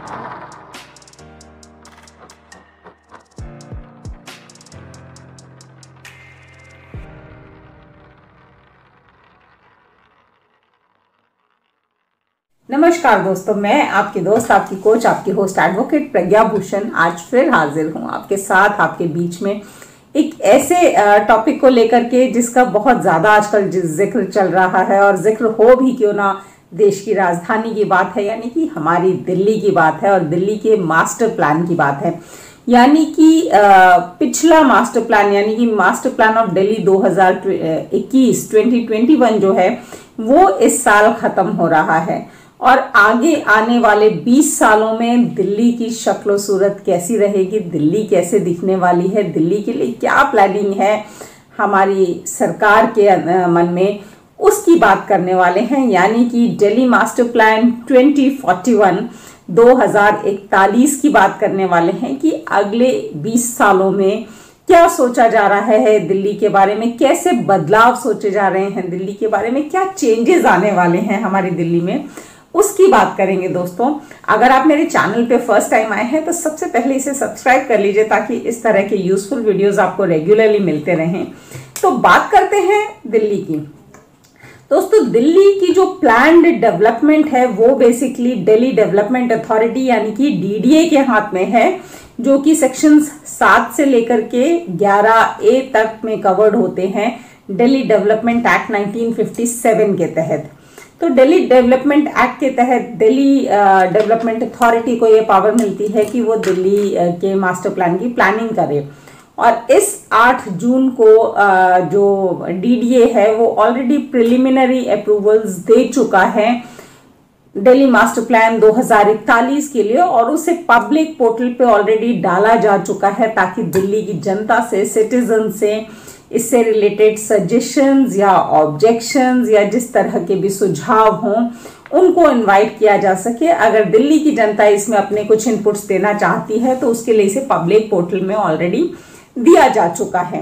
नमस्कार दोस्तों, मैं आपकी दोस्त, आपकी कोच, आपकी होस्ट एडवोकेट प्रज्ञा भूषण आज फिर हाजिर हूं आपके साथ, आपके बीच में एक ऐसे टॉपिक को लेकर के जिसका बहुत ज़्यादा आजकल जिक्र चल रहा है। और जिक्र हो भी क्यों ना, देश की राजधानी की बात है, यानी कि हमारी दिल्ली की बात है और दिल्ली के मास्टर प्लान की बात है। यानी कि पिछला मास्टर प्लान, यानी कि मास्टर प्लान ऑफ दिल्ली 2021 जो है वो इस साल खत्म हो रहा है। और आगे आने वाले 20 सालों में दिल्ली की शक्ल सूरत कैसी रहेगी, दिल्ली कैसे दिखने वाली है, दिल्ली के लिए क्या प्लानिंग है हमारी सरकार के मन में, उसकी बात करने वाले हैं। यानी कि दिल्ली मास्टर प्लान 2041 की बात करने वाले हैं कि अगले 20 सालों में क्या सोचा जा रहा है दिल्ली के बारे में, कैसे बदलाव सोचे जा रहे हैं दिल्ली के बारे में, क्या चेंजेस आने वाले हैं हमारी दिल्ली में, उसकी बात करेंगे। दोस्तों, अगर आप मेरे चैनल पे फर्स्ट टाइम आए हैं तो सबसे पहले इसे सब्सक्राइब कर लीजिए ताकि इस तरह के यूजफुल वीडियोस आपको रेगुलरली मिलते रहें। तो बात करते हैं दिल्ली की। दोस्तों, दिल्ली की जो प्लान्ड डेवलपमेंट है वो बेसिकली दिल्ली डेवलपमेंट अथॉरिटी यानी कि डीडीए के हाथ में है, जो कि सेक्शंस 7 से लेकर के 11A तक में कवर्ड होते हैं दिल्ली डेवलपमेंट एक्ट 1957 के तहत। तो दिल्ली डेवलपमेंट एक्ट के तहत दिल्ली डेवलपमेंट अथॉरिटी को ये पावर मिलती है कि वो दिल्ली के मास्टर प्लान की प्लानिंग करे। और इस 8 जून को जो डीडीए है वो ऑलरेडी प्रिलिमिनरी अप्रूवल्स दे चुका है दिल्ली मास्टर प्लान 2041 के लिए, और उसे पब्लिक पोर्टल पे ऑलरेडी डाला जा चुका है ताकि दिल्ली की जनता से, सिटीजन से इससे रिलेटेड सजेशंस या ऑब्जेक्शंस या जिस तरह के भी सुझाव हों उनको इनवाइट किया जा सके। अगर दिल्ली की जनता इसमें अपने कुछ इनपुट्स देना चाहती है तो उसके लिए इसे पब्लिक पोर्टल में ऑलरेडी दिया जा चुका है।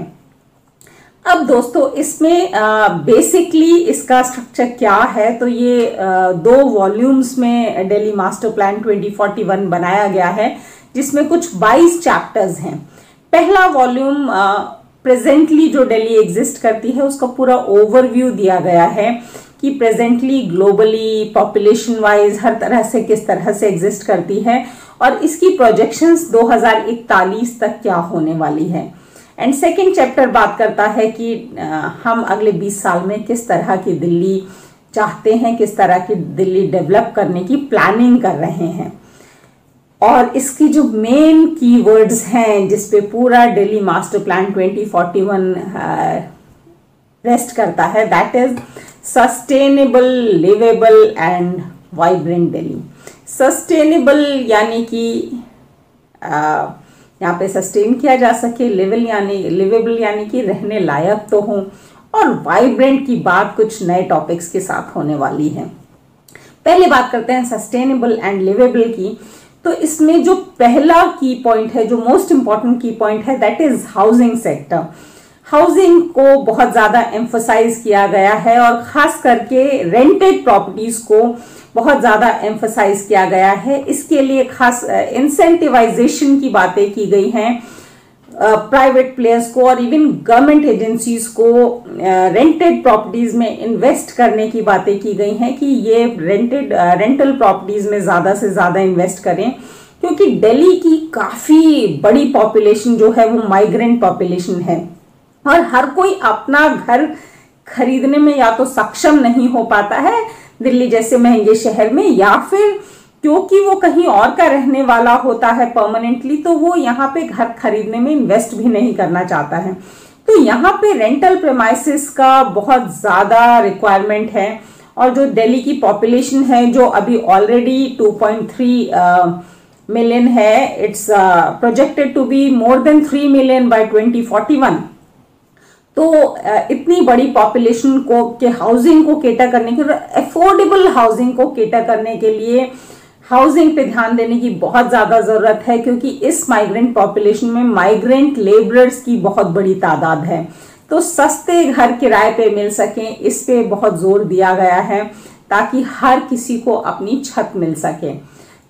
अब दोस्तों, इसमें बेसिकली इसका स्ट्रक्चर क्या है, तो ये 2 वॉल्यूम्स में दिल्ली मास्टर प्लान 2041 बनाया गया है, जिसमें कुछ 22 चैप्टर्स हैं। पहला वॉल्यूम प्रेजेंटली जो दिल्ली एग्जिस्ट करती है उसका पूरा ओवरव्यू दिया गया है कि प्रेजेंटली ग्लोबली पॉपुलेशन वाइज हर तरह से किस तरह से एग्जिस्ट करती है और इसकी प्रोजेक्शंस 2041 तक क्या होने वाली है। एंड सेकंड चैप्टर बात करता है कि हम अगले 20 साल में किस तरह की दिल्ली चाहते हैं, किस तरह की दिल्ली डेवलप करने की प्लानिंग कर रहे हैं। और इसकी जो मेन कीवर्ड्स हैं जिसपे पूरा दिल्ली मास्टर प्लान 2041 रेस्ट करता है, that is sustainable, liveable and vibrant Delhi. Sustainable यानी कि यहाँ पे सस्टेन किया जा सके, लिवेबल यानी कि रहने लायक तो हो, और वाइब्रेंट की बात कुछ नए टॉपिक्स के साथ होने वाली है। पहले बात करते हैं सस्टेनेबल एंड लिवेबल की। तो इसमें जो पहला की पॉइंट है, जो मोस्ट इंपॉर्टेंट की पॉइंट है, that is housing sector. Housing को बहुत ज्यादा एम्फसाइज किया गया है और खास करके रेंटेड प्रॉपर्टीज को बहुत ज्यादा एम्फसाइज किया गया है। इसके लिए खास इंसेंटिवाइजेशन की बातें की गई हैं प्राइवेट प्लेयर्स को और इवन गवर्नमेंट एजेंसीज को रेंटेड प्रॉपर्टीज में इन्वेस्ट करने की बातें की गई हैं कि ये रेंटल प्रॉपर्टीज में ज्यादा से ज्यादा इन्वेस्ट करें, क्योंकि दिल्ली की काफी बड़ी पॉपुलेशन जो है वो माइग्रेंट पॉपुलेशन है और हर कोई अपना घर खरीदने में या तो सक्षम नहीं हो पाता है दिल्ली जैसे महंगे शहर में, या फिर क्योंकि वो कहीं और का रहने वाला होता है परमानेंटली, तो वो यहाँ पे घर खरीदने में इन्वेस्ट भी नहीं करना चाहता है। तो यहाँ पे रेंटल प्रेमाइसिस का बहुत ज्यादा रिक्वायरमेंट है। और जो दिल्ली की पॉपुलेशन है जो अभी ऑलरेडी 2.3 मिलियन है, it's projected to be more than 3 million by 2041। तो इतनी बड़ी पॉपुलेशन को के हाउसिंग को केटर करने के, अफोर्डेबल हाउसिंग को केटर करने के लिए हाउसिंग पे ध्यान देने की बहुत ज्यादा जरूरत है, क्योंकि इस माइग्रेंट पॉपुलेशन में माइग्रेंट लेबरर्स की बहुत बड़ी तादाद है। तो सस्ते घर किराए पे मिल सकें, इस पे बहुत जोर दिया गया है ताकि हर किसी को अपनी छत मिल सके।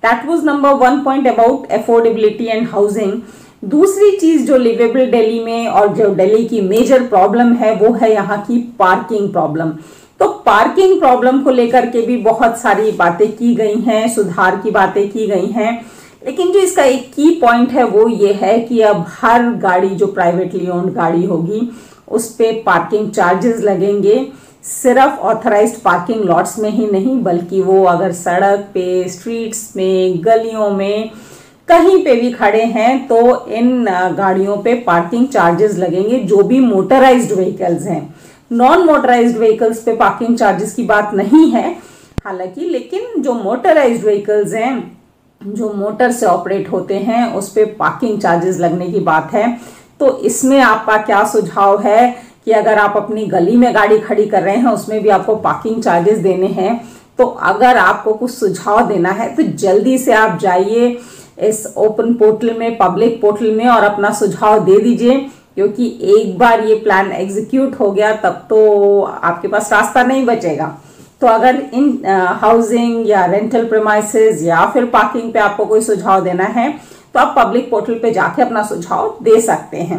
That was number 1 point about affordability and housing. दूसरी चीज जो लिवेबल दिल्ली में और जो दिल्ली की मेजर प्रॉब्लम है वो है यहाँ की पार्किंग प्रॉब्लम। तो पार्किंग प्रॉब्लम को लेकर के भी बहुत सारी बातें की गई हैं, सुधार की बातें की गई हैं, लेकिन जो इसका एक की पॉइंट है वो ये है कि अब हर गाड़ी जो प्राइवेटली ओन्ड गाड़ी होगी उस पे पार्किंग चार्जेस लगेंगे, सिर्फ ऑथराइज्ड पार्किंग लॉट्स में ही नहीं बल्कि वो अगर सड़क पे, स्ट्रीट्स में, गलियों में कहीं पे भी खड़े हैं तो इन गाड़ियों पे पार्किंग चार्जेस लगेंगे, जो भी मोटराइज्ड व्हीकल्स हैं। नॉन मोटराइज्ड व्हीकल्स पे पार्किंग चार्जेस की बात नहीं है हालांकि, लेकिन जो मोटराइज्ड व्हीकल्स हैं, जो मोटर से ऑपरेट होते हैं, उस पे पार्किंग चार्जेस लगने की बात है। तो इसमें आपका क्या सुझाव है कि अगर आप अपनी गली में गाड़ी खड़ी कर रहे हैं उसमें भी आपको पार्किंग चार्जेस देने हैं, तो अगर आपको कुछ सुझाव देना है तो जल्दी से आप जाइए इस ओपन पोर्टल में, पब्लिक पोर्टल में, और अपना सुझाव दे दीजिए, क्योंकि एक बार ये प्लान एग्जीक्यूट हो गया तब तो आपके पास रास्ता नहीं बचेगा। तो अगर इन हाउसिंग या रेंटल प्रीमाइसेस या फिर पार्किंग पे आपको कोई सुझाव देना है तो आप पब्लिक पोर्टल पे जाके अपना सुझाव दे सकते हैं।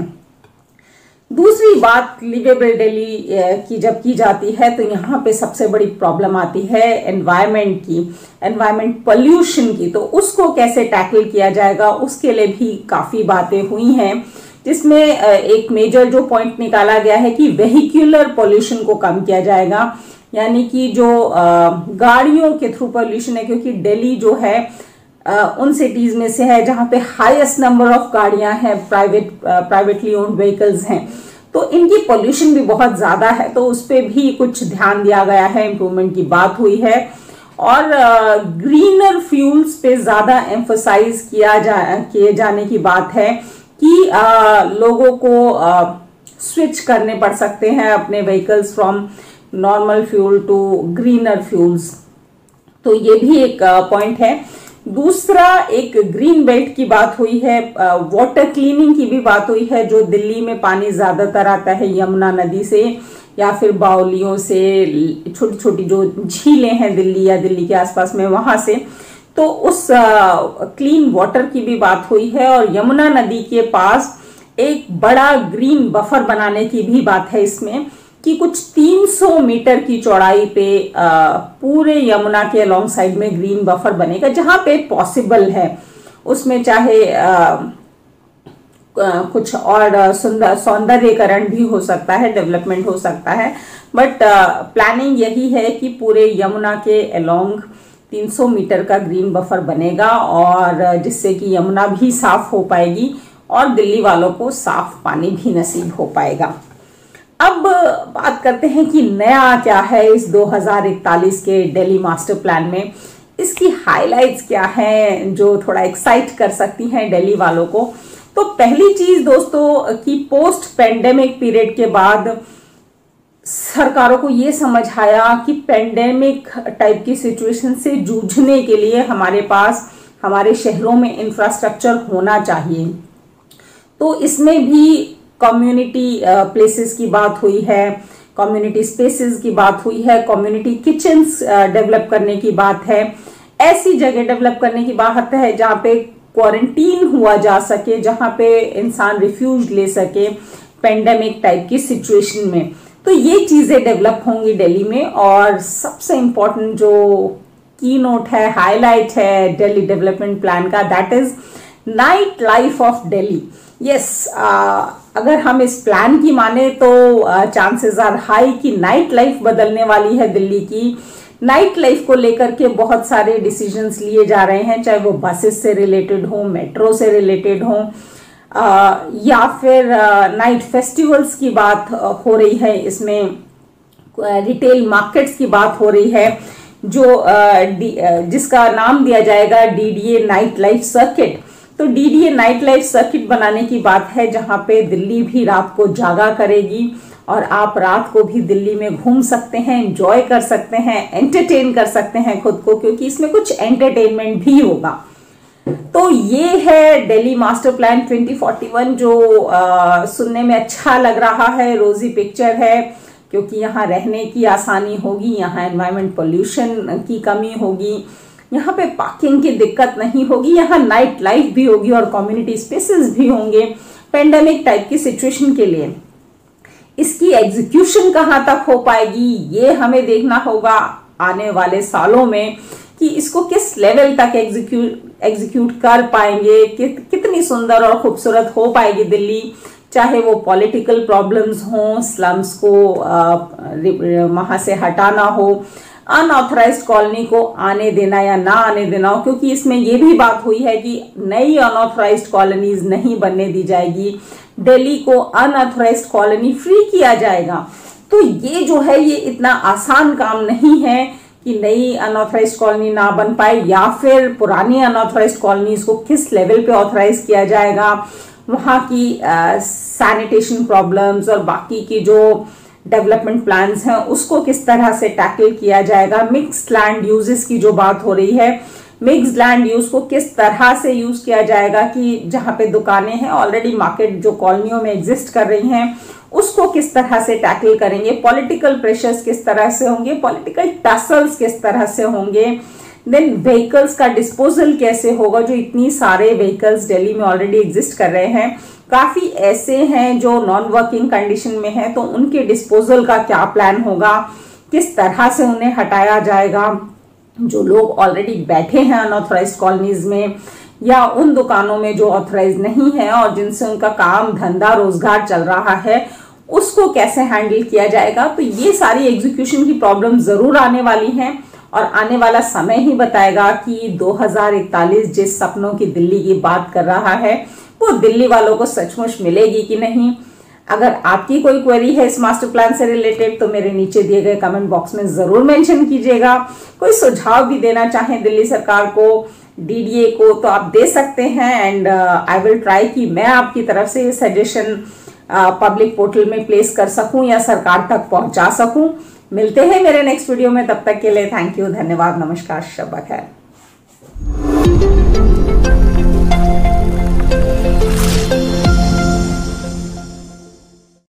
दूसरी बात लिवेबल दिल्ली की जब की जाती है तो यहाँ पे सबसे बड़ी प्रॉब्लम आती है एनवायरनमेंट की, एनवायरनमेंट पोल्यूशन की। तो उसको कैसे टैकल किया जाएगा उसके लिए भी काफी बातें हुई हैं, जिसमें एक मेजर जो पॉइंट निकाला गया है कि वेहिकुलर पोल्यूशन को कम किया जाएगा, यानी कि जो गाड़ियों के थ्रू पोल्यूशन है, क्योंकि दिल्ली जो है उन सिटीज में से है जहां पे हाईएस्ट नंबर ऑफ गाड़ियां हैं, प्राइवेटली ओन्ड व्हीकल्स हैं, तो इनकी पोल्यूशन भी बहुत ज्यादा है। तो उस पर भी कुछ ध्यान दिया गया है, इम्प्रूवमेंट की बात हुई है, और ग्रीनर फ्यूल्स पे ज्यादा एम्फोसाइज किए जाने की बात है कि लोगों को स्विच करने पड़ सकते हैं अपने vehicles from normal fuel to greener fuels. तो ये भी एक पॉइंट है। दूसरा एक ग्रीन बेल्ट की बात हुई है, वाटर क्लीनिंग की भी बात हुई है। जो दिल्ली में पानी ज्यादातर आता है यमुना नदी से या फिर बावलियों से, छोटी छोटी जो झीलें हैं दिल्ली या दिल्ली के आसपास में, वहां से, तो उस क्लीन वाटर की भी बात हुई है। और यमुना नदी के पास एक बड़ा ग्रीन बफर बनाने की भी बात है इसमें, कि कुछ 300 मीटर की चौड़ाई पे पूरे यमुना के अलोंग साइड में ग्रीन बफर बनेगा, जहां पे पॉसिबल है उसमें चाहे कुछ और सौंदर्यीकरण भी हो सकता है, डेवलपमेंट हो सकता है, बट प्लानिंग यही है कि पूरे यमुना के अलोंग 300 मीटर का ग्रीन बफर बनेगा, और जिससे कि यमुना भी साफ हो पाएगी और दिल्ली वालों को साफ पानी भी नसीब हो पाएगा। अब बात करते हैं कि नया क्या है इस 2041 के दिल्ली मास्टर प्लान में, इसकी हाइलाइट्स क्या हैं जो थोड़ा एक्साइट कर सकती हैं दिल्ली वालों को। तो पहली चीज दोस्तों कि पोस्ट पेंडेमिक पीरियड के बाद सरकारों को ये समझ आया कि पेंडेमिक टाइप की सिचुएशन से जूझने के लिए हमारे पास हमारे शहरों में इंफ्रास्ट्रक्चर होना चाहिए। तो इसमें भी कम्युनिटी प्लेसेस की बात हुई है, कम्युनिटी स्पेसेस की बात हुई है, कम्युनिटी किचन्स डेवलप करने की बात है, ऐसी जगह डेवलप करने की बात है जहाँ पे क्वारंटीन हुआ जा सके, जहाँ पे इंसान रिफ्यूज ले सके पेंडेमिक टाइप की सिचुएशन में। तो ये चीजें डेवलप होंगी दिल्ली में। और सबसे इम्पोर्टेंट जो की नोट है, हाईलाइट है दिल्ली डेवलपमेंट प्लान का, that is night life of Delhi. Yes, अगर हम इस प्लान की माने तो चांसेस आर हाई कि नाइट लाइफ बदलने वाली है दिल्ली की। नाइट लाइफ को लेकर के बहुत सारे डिसीजंस लिए जा रहे हैं, चाहे वो बसेस से रिलेटेड हो, मेट्रो से रिलेटेड हो, या फिर नाइट फेस्टिवल्स की बात हो रही है, इसमें रिटेल मार्केट्स की बात हो रही है, जो जिसका नाम दिया जाएगा डीडीए नाइट लाइफ सर्किट। तो डीडीए नाइट लाइफ सर्किट बनाने की बात है, जहां पे दिल्ली भी रात को जागा करेगी और आप रात को भी दिल्ली में घूम सकते हैं, एंजॉय कर सकते हैं, एंटरटेन कर सकते हैं खुद को, क्योंकि इसमें कुछ एंटरटेनमेंट भी होगा। तो ये है दिल्ली मास्टर प्लान 2041, जो सुनने में अच्छा लग रहा है, रोजी पिक्चर है, क्योंकि यहाँ रहने की आसानी होगी, यहाँ एनवायरमेंट पोल्यूशन की कमी होगी, यहाँ पे पार्किंग की दिक्कत नहीं होगी, यहाँ नाइट लाइफ भी होगी और कम्युनिटी स्पेसेस भी होंगे पेंडेमिक टाइप की सिचुएशन के लिए। इसकी एग्जीक्यूशन कहाँ तक हो पाएगी ये हमें देखना होगा आने वाले सालों में, कि इसको किस लेवल तक एग्जीक्यूट कर पाएंगे, कितनी सुंदर और खूबसूरत हो पाएगी दिल्ली, चाहे वो पॉलिटिकल प्रॉब्लम्स हों, स्लम्स को वहां से हटाना हो, अनऑथराइज्ड कॉलोनी को आने देना या ना आने देना हो, क्योंकि इसमें ये भी बात हुई है कि नई अनऑथराइज्ड कॉलोनीज नहीं बनने दी जाएगी, दिल्ली को अनऑथराइज्ड कॉलोनी फ्री किया जाएगा। तो ये जो है ये इतना आसान काम नहीं है कि नई अनऑथराइज्ड कॉलोनी ना बन पाए, या फिर पुरानी अनऑथराइज्ड कॉलोनीज को किस लेवल पे ऑथराइज किया जाएगा, वहां की सैनिटेशन प्रॉब्लम्स और बाकी की जो डेवलपमेंट प्लान्स हैं उसको किस तरह से टैकल किया जाएगा, मिक्स्ड लैंड यूजेस की जो बात हो रही है, मिक्स्ड लैंड यूज को किस तरह से यूज किया जाएगा, कि जहां पे दुकानें हैं ऑलरेडी मार्केट जो कॉलोनियों में एग्जिस्ट कर रही हैं उसको किस तरह से टैकल करेंगे, पॉलिटिकल प्रेशर्स किस तरह से होंगे, पॉलिटिकल टसल्स किस तरह से होंगे, देन व्हीकल्स का डिस्पोजल कैसे होगा, जो इतनी सारे व्हीकल्स दिल्ली में ऑलरेडी एग्जिस्ट कर रहे हैं, काफी ऐसे हैं जो नॉन वर्किंग कंडीशन में हैं, तो उनके डिस्पोजल का क्या प्लान होगा, किस तरह से उन्हें हटाया जाएगा, जो लोग ऑलरेडी बैठे हैं अनऑथराइज्ड कॉलोनीज में या उन दुकानों में जो ऑथराइज नहीं है और जिनसे उनका काम धंधा रोजगार चल रहा है, उसको कैसे हैंडल किया जाएगा। तो ये सारी एग्जीक्यूशन की प्रॉब्लम जरूर आने वाली हैं और आने वाला समय ही बताएगा कि 2041 जिस सपनों की दिल्ली की बात कर रहा है वो दिल्ली वालों को सचमुच मिलेगी कि नहीं। अगर आपकी कोई क्वेरी है इस मास्टर प्लान से रिलेटेड तो मेरे नीचे दिए गए कमेंट बॉक्स में जरूर मेंशन कीजिएगा। कोई सुझाव भी देना चाहें दिल्ली सरकार को, डीडीए को, तो आप दे सकते हैं एंड आई विल ट्राई कि मैं आपकी तरफ से सजेशन पब्लिक पोर्टल में प्लेस कर सकूं या सरकार तक पहुंचा सकूं। मिलते हैं मेरे नेक्स्ट वीडियो में, तब तक के लिए थैंक यू, धन्यवाद, नमस्कार, शब बखैर।